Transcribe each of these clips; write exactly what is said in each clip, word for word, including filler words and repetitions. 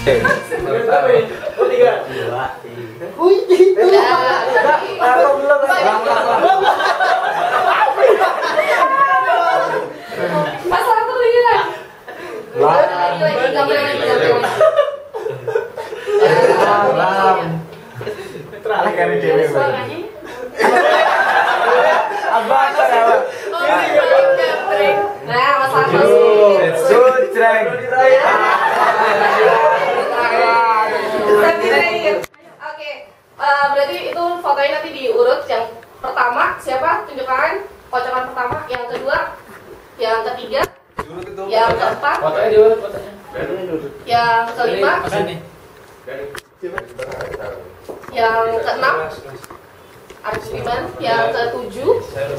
Tiga, dua, tiga. Wih, itu. Atau belum? Masalah tuh ini lah. Lagi lagi gambar lagi gambar. Terlalu keren cewek. Abang apa? Nah, masalah masuk. Sutreng. Oke, berarti itu fotonya nanti diurut. Yang pertama siapa? Tunjukkan kocokan pertama. Yang kedua, yang ketiga, yang keempat, Fotonya diurut fotonya. yang kelima, yang keenam, Arif Budiman, yang ketujuh,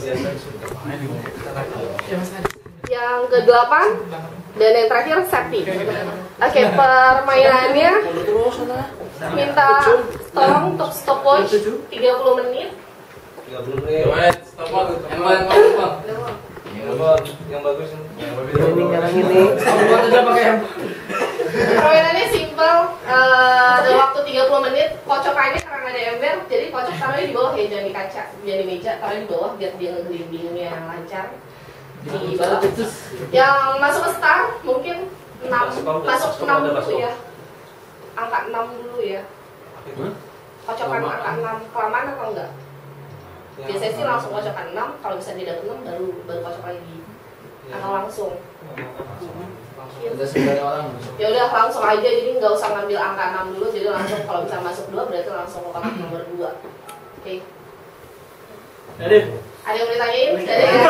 yang kedelapan, dan yang terakhir Septi. Oke, permainannya minta tolong untuk stopwatch tiga puluh menit. tiga puluh menit. Stopwatch. Yang mana Bang? Yang bagus. Yang bagus. Ini yang ini. Stopwatch aja pakai yang Permainannya simpel, uh, dalam waktu tiga puluh menit. Kocokannya karena ada ember, jadi kocok taruhnya di bawah ya, jangan di kaca, jangan di meja, taruhnya di bawah biar dia ngegelindingnya lancar. Di bawah. Yang masuk ke start mungkin enam, masuk enam dulu ya, angka enam dulu ya. Kocokan angka enam kelamaan atau enggak? Biasanya sih langsung kocokan enam, kalau bisa tidak enam baru baru kocok lagi atau langsung. Ada sembilan orang. Ya udah langsung aja, jadi nggak usah ngambil angka enam dulu, jadi langsung kalau bisa masuk dua berarti langsung ke kotak nomor dua. Oke. Jadi Ada yang mau ditanyain? Ada ya?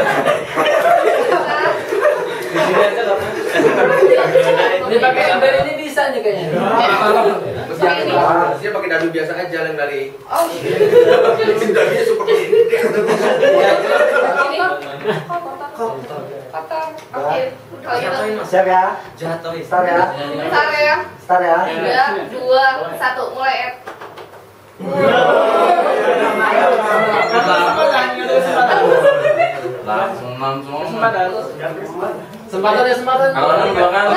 Ini pakai ember ini bisa nih kayaknya. Dia pakai dadu biasa aja yang dari. Oh. Dadunya super ini. Ini kotak. Oke. Kalau gitu. siap ya. Jatuh Start ya. Bentar ya. Start ya. Tiga, dua, satu, mulai. Ed. Langsung langsung. Kesempatan ya kesempatan. Kalau enam dua kali.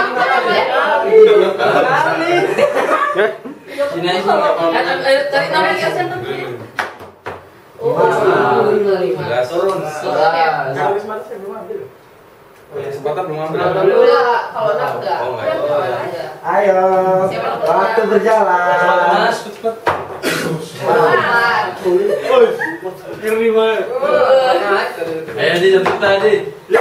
Sini aja nggak apa-apa. Cari nama ya, center. Oh, lima. Turun. Turun ya. Kesempatan belum ambil. Enggak, kalau enam enggak. Oh, enggak. Enggak. Ayo. Waktu berjalan. Cepet. Kiri mana? Ayo di jemput tadi.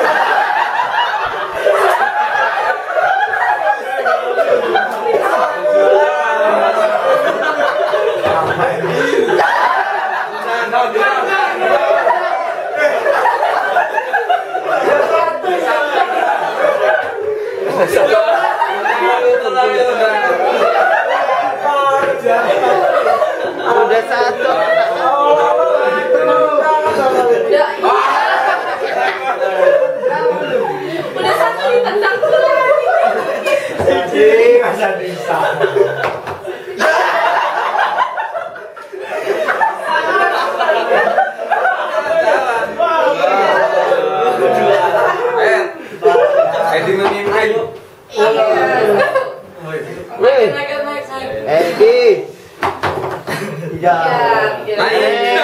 Udah satu. Udah. Udah satu ditendang dulu. Siji masa bisa. Edi memimpin. Weh. Edi. Tiga. Naik.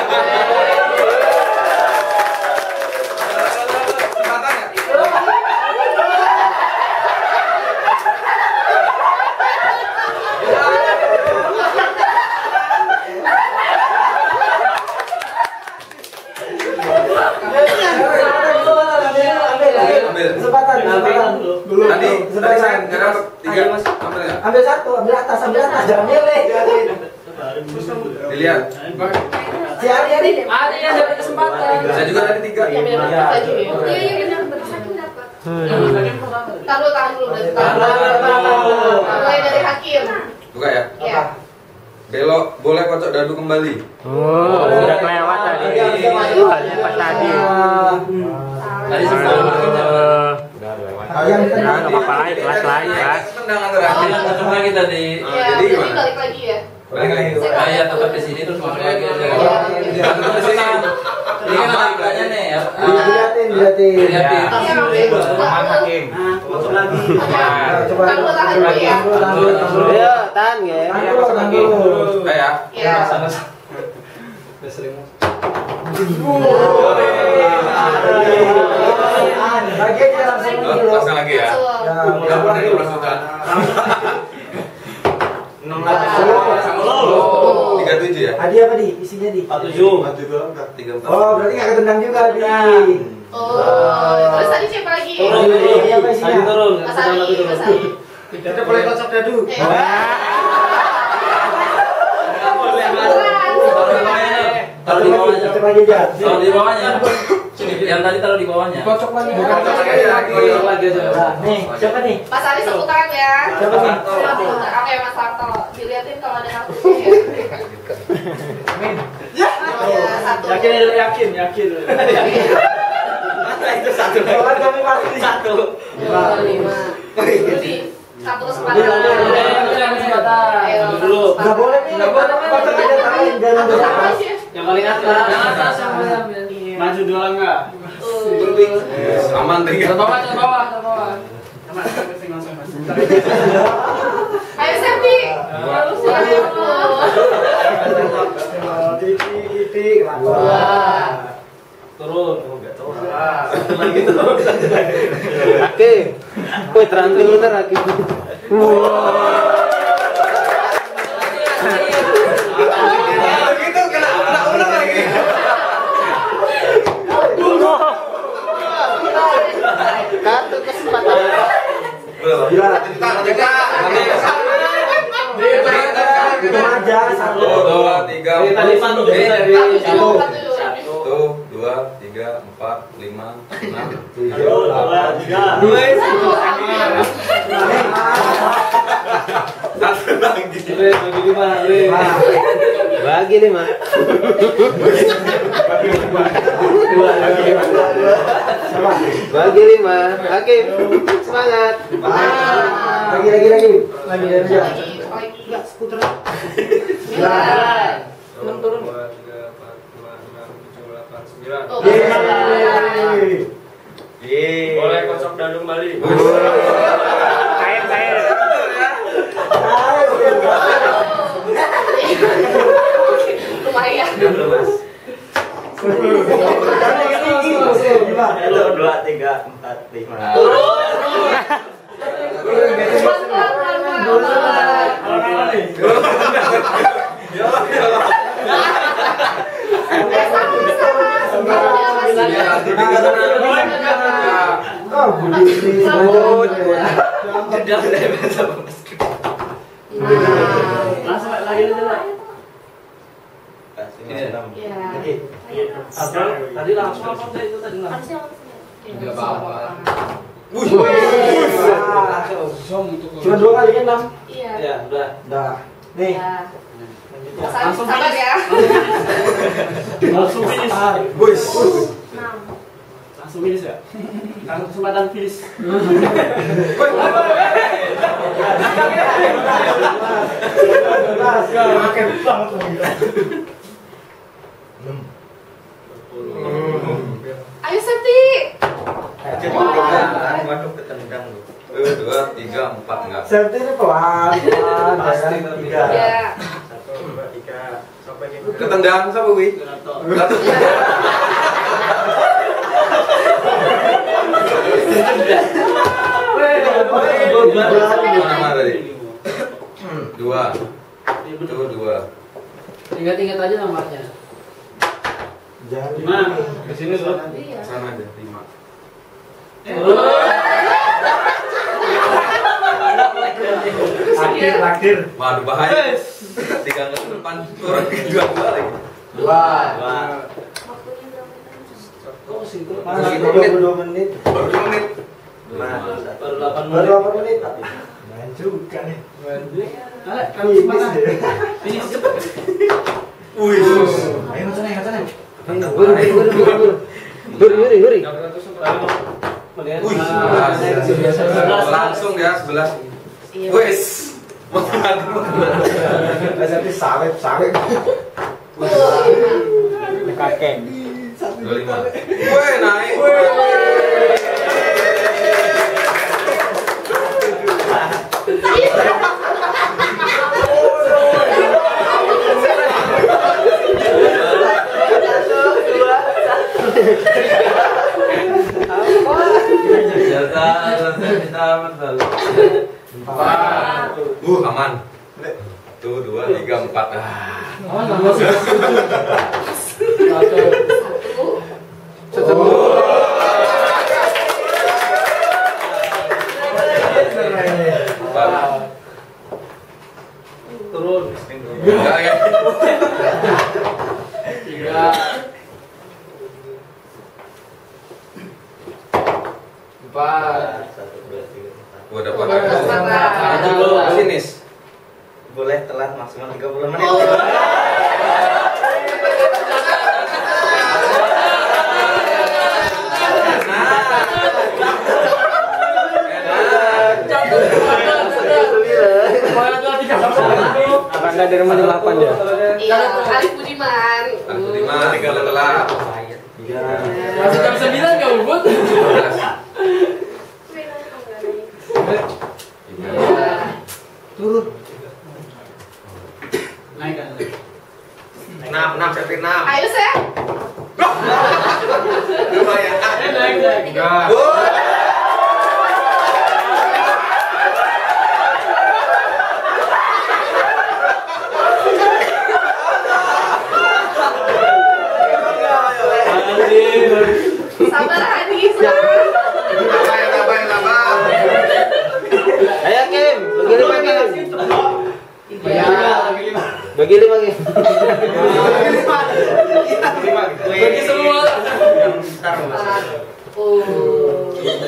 Kesempatan, kesempatan. Dulu. Tadi, tadi saya nggak Kesempatan. dapat tiga. Ambil nggak? Ambil satu, ambil atas, ambil atas, jangan milih. Dilihat. Si Ari, Ari. Ada yang dapat kesempatan. Saya juga tadi tiga. Iya, iya, iya, benar. Satu dapat. Taruh, tahan dulu. Mulai dari hakim. Buka ya. Iya. Belok, boleh kocok dadu kembali. Oh, udah kelewat tadi. Soalnya pas tadi. Tadi sebelum Yang Ya, nggak apa-apa lah, ikhlas lah, ikhlas. Tendangan terakhir. masuk lagi tadi. Iya, jadi jadi gimana? balik lagi ya. Balik lagi. Ah ya tetap di sini terus masuk lagi aja. Iya. Tetap di sini. Ini kan ada iklannya nih ya. Dilihatin, dilihatin. Lihatin. Iya, oke. Aman hakim. Masuk lagi. Coba. Tahan dulu, tahan dulu ya. Ayo, tahan ya. Tahan dulu, tahan dulu. Eh ya. Ya. Udah sering mas. Lagi dia langsung Oh, dulu. pasang lagi ya. Ya, Udah pernah diperasukan. enam Tiga tujuh ya. Hadiah apa di? Isinya di? empat tujuh. Tiga empat. Oh, berarti nggak ketendang juga di. Oh, terus tadi siapa lagi? Turun, Ini apa isinya? Tadi turun. Mas Ali, Mas Ali. Kita boleh kocok dadu. Eh, Taruh di bawahnya. Kocok lagi aja. Taruh di bawahnya. Yang tadi taruh di bawahnya. Kocok lagi. Bukan Kocok lagi. Kocok lagi aja. Nah, nih, siapa nih? Mas Ali seputaran ya. Siapa nih? Oke, Mas Harto. Dilihatin kalau ada kartunya ya. Oh, ya, satu. Yakin yakin yakin. Itu satu. Soalnya kami pasti Satu. Dua, lima. Jadi, satu kesempatan. Ayo, Dulu. nggak boleh nih. Nggak boleh. Kocok aja tangan jangan Satu sama atas. aja. Yang paling atas. Yang atas yang paling. Maju dulu enggak? Uh, Aman Ke tinggal. bawah, ke bawah, ke bawah. Mas, langsung Mas. Ayo, Septi. Terus silakan. Titi, titi, Wah. Turun. Oh, enggak turun. Satu lagi turun. Oke. Woi, terampil bentar lagi. Begitu kena kena ulang lagi. Kartu kesempatan. Gila. Itu aja, satu. dua, tiga, Tadi empat. satu Eh, dari Satu, satu. Satu, dua, tiga, empat, lima, enam. Tujuh, delapan, tiga. Satu lagi. bagi lima. Bagi lima. Dua, lagi lima. Sama. Bagi lima. Oke. Semangat. Lagi, lagi, lagi. Lagi, lagi. Lagi. Enggak, skuter. Sembilan. Enam turun. Oh, Yeay. Boleh kocok dadu kembali. Kain, kain. lumayan. Satu, dua, tiga, empat, lima. Oh, begini. Langsung lagi dulu. Tadi langsung apa itu tadi langsung. Enggak apa-apa. Cuma dua kali kan, enam? Iya. Ya, udah. Dah. Nih. Ya. Langsung Sabar finish. ya. Langsung finish. Bus. Enam. Langsung finish ya. Langsung kesempatan finish. Makin banget. Ayo Septi. Waduh, ketendang lu. Dua, tiga, empat enggak. Safety ini pelan, pelan. Pasti ya kan? tapi. Tiga. Ya. Satu, dua, tiga. Sampai gitu. Ketendang siapa, Wi? Satu. Mana tadi? Dua. Itu dua. Ingat-ingat aja nomornya. Jangan Lima. Ke sini dulu. Iya. Sana aja, lima. akhir, akhir. Waduh, bahaya. Tiga ke depan, turun ke dua dua lagi. Dua. Dua. Kok situ? Mana dua puluh dua menit? Baru dua menit. Lima. Baru delapan Baru menit. delapan menit. Main juga nih. Ayo, kamu Finish semangat. ya. Finish cepet. Wih. Ayo macam mana, macam mana? Bur, bur, bur, bur. Bur, huri, huri. Wih, Ah, sebelas. Langsung ya, sebelas. Iya. Wis. Safety sawit, sawit. Kakek. Dua lima. Wih, naik. Uh, aman. Tuh, dua, tiga, empat. Aman, aman. Satu. Turun. Enggak ya. Tiga. Empat. Satu, dua, tiga, empat. Gua dapat. Empat. Finish. Boleh telat maksimal tiga puluh menit. Anda dari rumah jam delapan ya? Iya, Arif Budiman. Arif Budiman, tiga telat. Masih jam sembilan nggak Ubud? Turun. Naik kan? Enam, enam, sampai enam. Ayo, Seth. Lumayan. Naik, naik. Enggak. Sabar Hadi, sabar. Tambah, tambah, tambah. Ayo Kim, bagi lima Kim. Iya. Bagi lima Kim. Bagi semua. Oh.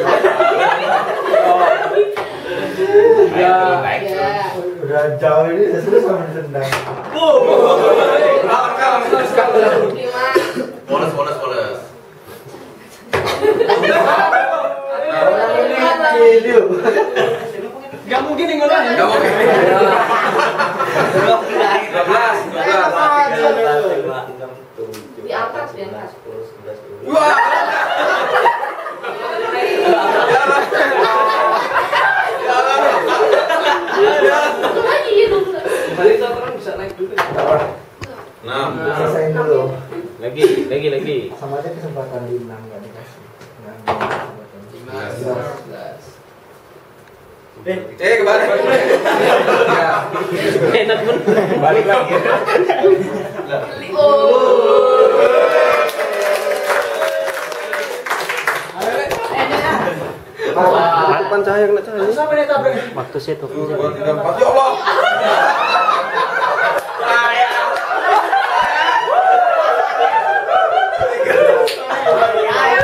Ya. Ya. Udah jauh ini sesuai sama tendang. Lima. Bonus, bonus, bonus. Gak mungkin yang ngelain. Enggak mau. dua belas, dua belas. Di atas, di atas. Wah. Satu lagi gitu. Balik orang bisa naik dulu. enam. Selesai dulu. Lagi, lagi, lagi. Sama aja kesempatan di enam nggak dikasih. Eh, eh kebalik. Enak pun. Balik lagi. Oh. Depan cahaya kena cahaya. Waktu set waktu set. Dua, tiga, empat. Ya Allah. Ayo,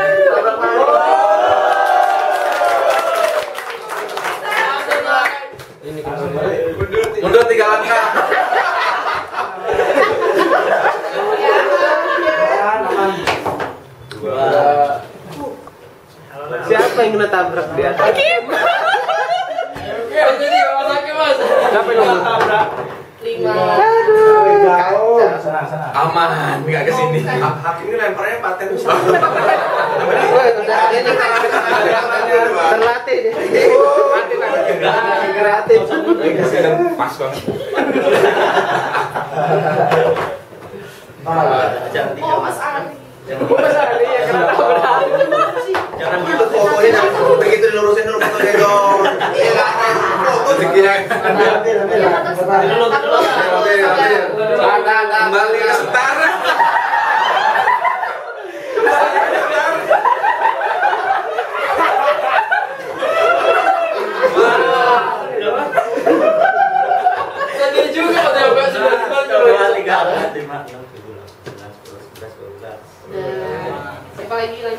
Ini kan Mundur tiga langkah. siapa yang kena tabrak dia? Oke, jadi mas sakit mas. Siapa yang kena tabrak? lima. Jauh. Sana, sana. Aman, nggak kesini. Hakim ini lemparnya paten bisa. Terlatih dia. Kreatif. Pas banget. Oh, Mas Ari. Jangan gitu fotoin aku. Begitu dilurusin dulu fotonya dong. Iya lah. Foto Rezekinya. Kembali ke setara. Jadi juga udah buat sebentar. Siapa lagi lagi?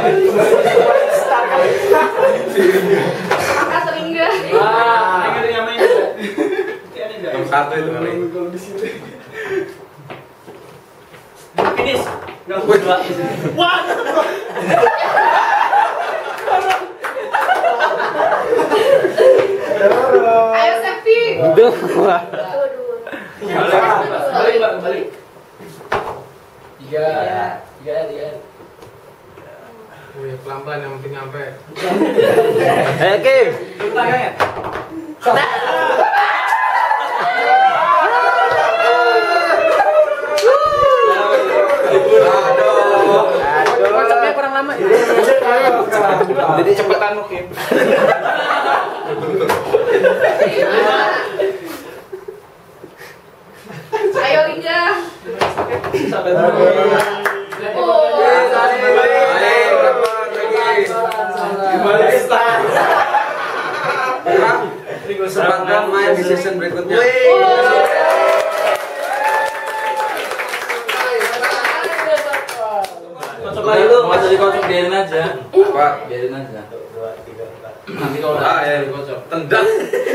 Kakak sering nggak? Ah, ini yang main. Nomor satu itu kali. Finish. Enggak dua. Wah. Ayo Septi. Dua. Balik, balik, balik. Tiga. Tiga, tiga. Wih, pelan-pelan yang penting nyampe. Ayo Kim. Kocoknya kurang lama. Jadi cepetan mungkin. Ayo Lingga. Sampai Oh. Gimana start? Sempatkan main di season berikutnya. Kocok lagi tuh. Mau jadi kocok biarin aja. Apa? Biarin aja. Dua, tiga, empat. Nanti kalau Ah, udah ya. jadi kocok. Tendang.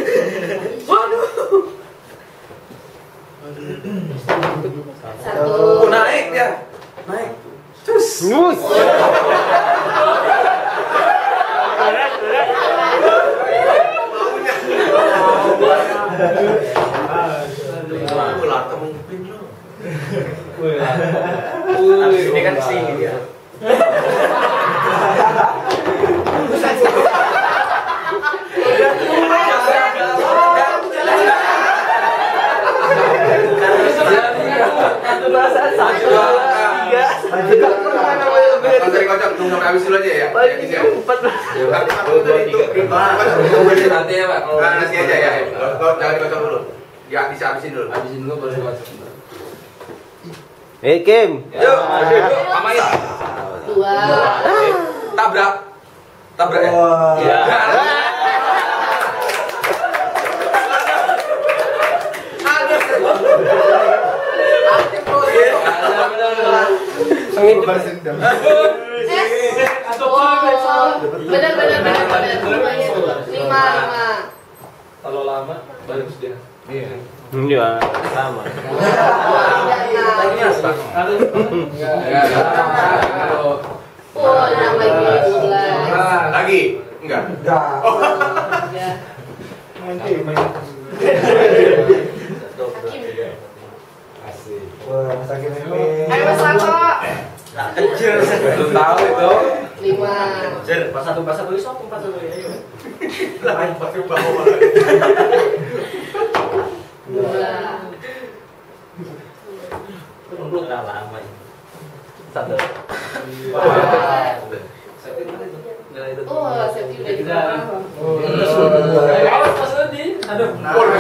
Satu. Oh, naik dia. Naik. Cus. Ngus. Ulah kemungkin lo. Abis ini kan sini dia. Satu perasaan satu tiga. Kalau dari kocok tunggu sampai habis dulu aja ya. Empat belas. Nanti ya Pak. Nah, nasi aja ya. Kalau jangan dikocok dulu. Ya, bisa habisin dulu. Habisin dulu baru dikocok. Eh Kim. Yuk, amain. Dua. Tabrak. Tabrak ya. Ya. Eh. Oh. Benar benar benar benar. Lima lima. Kalau lama bagus dia. Iya. Iya, sama. Oh, enam lagi dua belas. Lagi? Enggak. Tiga. Hakim. Ayo Mas Rako. Kecil. Belum tahu itu. Lima. Jer, pas satu pas satu isok empat satu ya. Ayo. Lain pakai bawah. Dua. Belum lama ini. Satu. Oh, safety udah di belakang. Awas pas tadi. Aduh.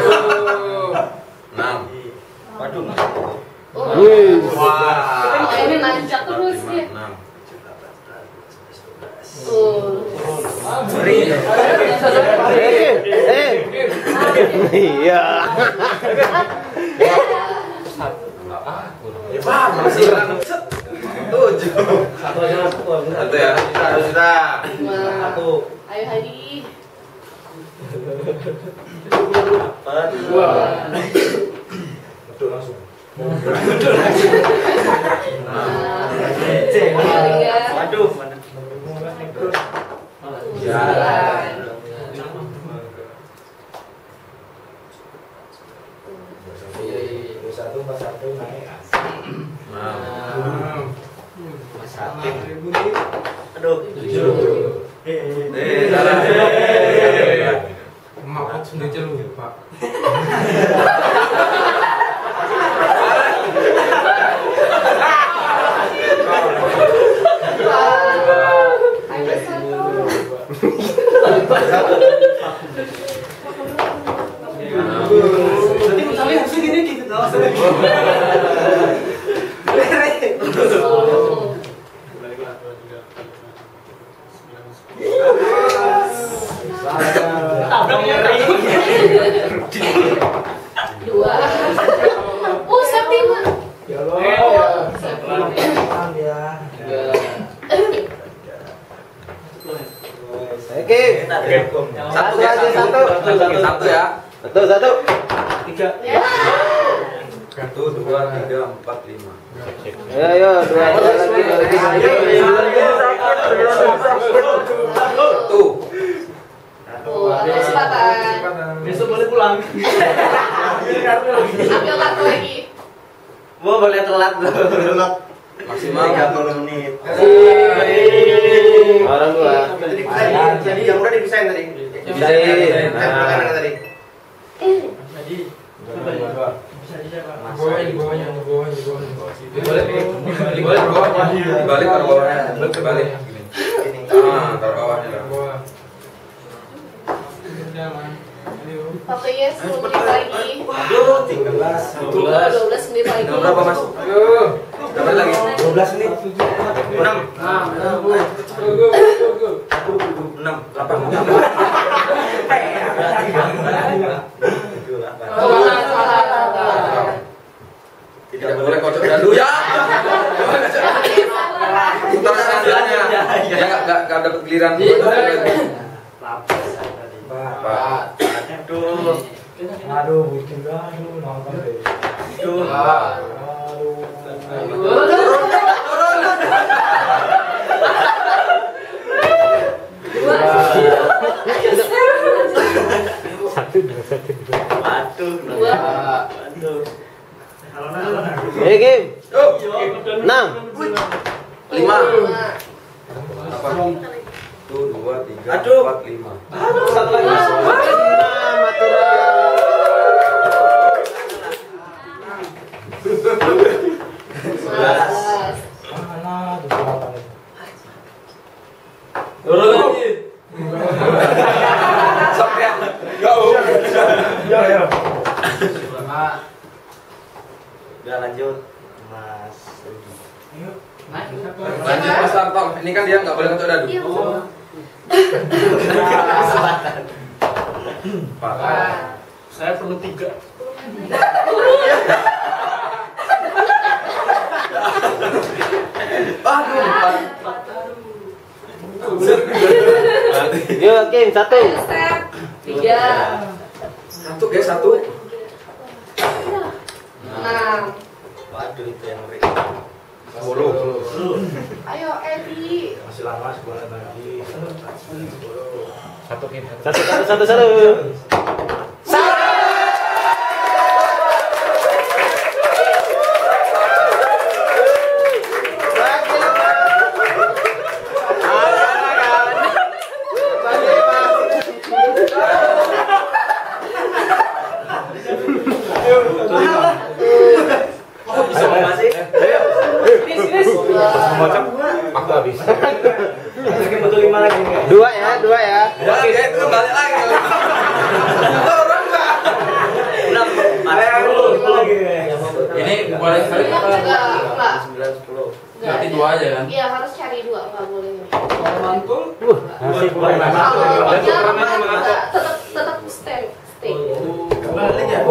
Enam. Waduh. Oh. Wih. Wah. Oh, ini nancak terus ya. Enam. Tuh. Eh Kim. Eh. Iya. Ya, Pak, masih kurang. Tujuh. Satu aja satu. Satu ya. Satu sudah. Lima. Satu. Ayo Hadi. Empat. Dua. Betul langsung. Tiga. Waduh, mana? Sembilan. Satu pas satu naik. Satu. Aduh. Tujuh. Eh, salah. Maaf, sudah celup Pak. Ayo satu. Nanti misalnya harusnya gini gitu. Sepuluh. Dua. Oh, Septima. Ya Oh, Septima. Eh Kim. Satu ya, satu. Satu ya. Satu satu. Tiga. Ya. Satu, dua, tiga, empat, lima. Ayo ayo dua dua lagi dua lagi dua lagi. Satu. Oh, ada kesempatan. Besok boleh pulang. Ambil kartu lagi. Gua boleh telat dulu. Maksimal tiga puluh menit. Orang dua. Jadi yang udah dipisahin tadi. Pisahin. Nah, Nah. tadi. Bawahnya, bawahnya, bawahnya, bawahnya. Dibalik, dibalik bawahnya. Dibalik taruh bawahnya. Dibalik. Ah, taruh bawahnya. Bawah. Waktunya sepuluh menit lagi. Aduh, tiga belas. dua belas menit lagi. Udah berapa, Mas? Ayo. Berapa lagi? dua belas menit. enam. enam. delapan. Tidak boleh kocok dadu ya. Putar sandalannya. Ya enggak enggak dapat giliran. Pak. Aduh. Aduh, bikin aduh nonton deh. Aduh. Satu dua satu dua. Aduh. Dua. Aduh. Eh game. Enam. Lima. Lima. Apa? Satu, dua, tiga, Aduh. empat, lima. Aduh, satu lagi. Enam aturan. Sebelas. Mana tuh berapa nih? Turun lagi. Sampai go. Ya ya. Udah lanjut. Mas. Lanjut Mas Tarto. Ini kan dia nggak boleh kocok dadu. Iya, betul. Pak. Saya perlu tiga. Aduh, empat. Yo game satu. Ayo, step. Tiga. Satu guys, satu. Enam. Waduh, itu yang ngeri. Sepuluh. Ayo, Edi. Masih lama sebulan lagi. Satu game. Satu satu satu satu. Aku habis. Lagi betul lima lagi. Dua ya, dua ya. Ya, dia itu balik lagi. Orang enggak. enam. lagi. Ini boleh kali Enggak, enggak, enggak. sembilan, sepuluh. berarti dua aja kan? Iya, harus cari dua, enggak boleh ini. Mantul. Masih kurang Kalau lama. dia lemah, enggak, tetap tetap stay, stay. Balik ya?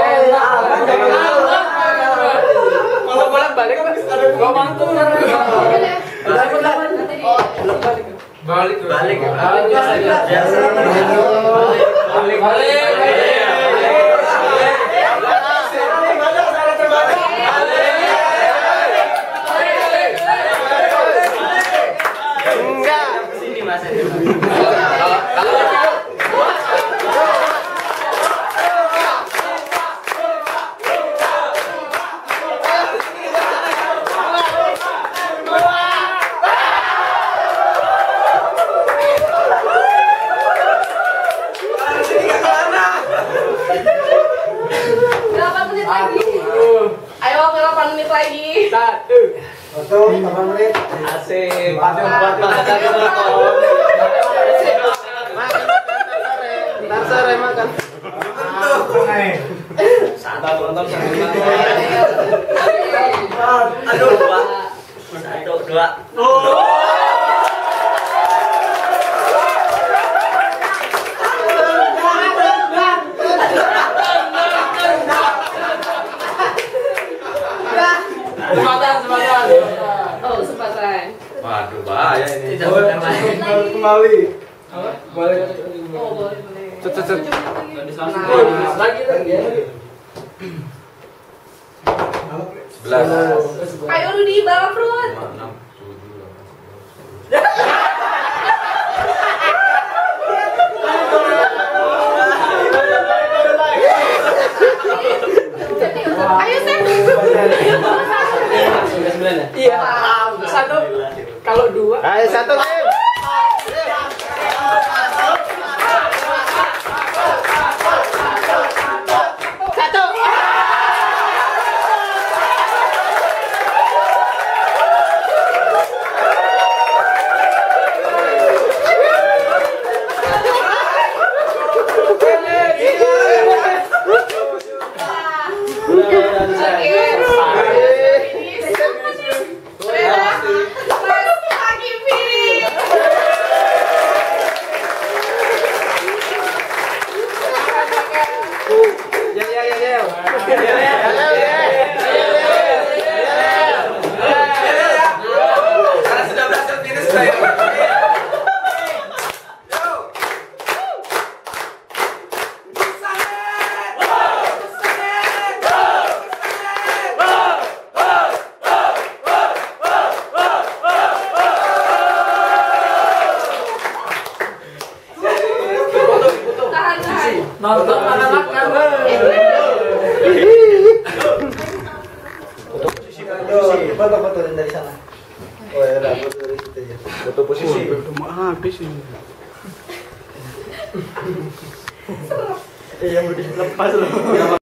Kalau bolak balik kan ada dua mantul. Balik Balik. Balik biasa aja. Balik balik. Enggak. Sini Mas. delapan menit lagi. Ayo, delapan menit lagi. Satu. Satu, delapan menit. Asik. Pakai empat Ntar sore makan. Santai nonton sambil Aduh, dua. Satu, dua. Kesempatan, kesempatan. Oh, kesempatan. Waduh, bahaya ini. kembali. Boleh. Oh, boleh, boleh. Cet, cet, cet. Nah. Lagi lagi. Sebelas. Ayo Rudi, balap Rud. Lima, enam, tujuh, delapan. Ayo, Sam. Iya. Satu. Kalau dua. Ayo satu game. Tahan, tahan. Nonton makan-makan. Aduh, coba fotoin dari sana. Oh ya udah, foto dari situ aja. Foto posisi. habis ini. Eh, yang udah lepas loh.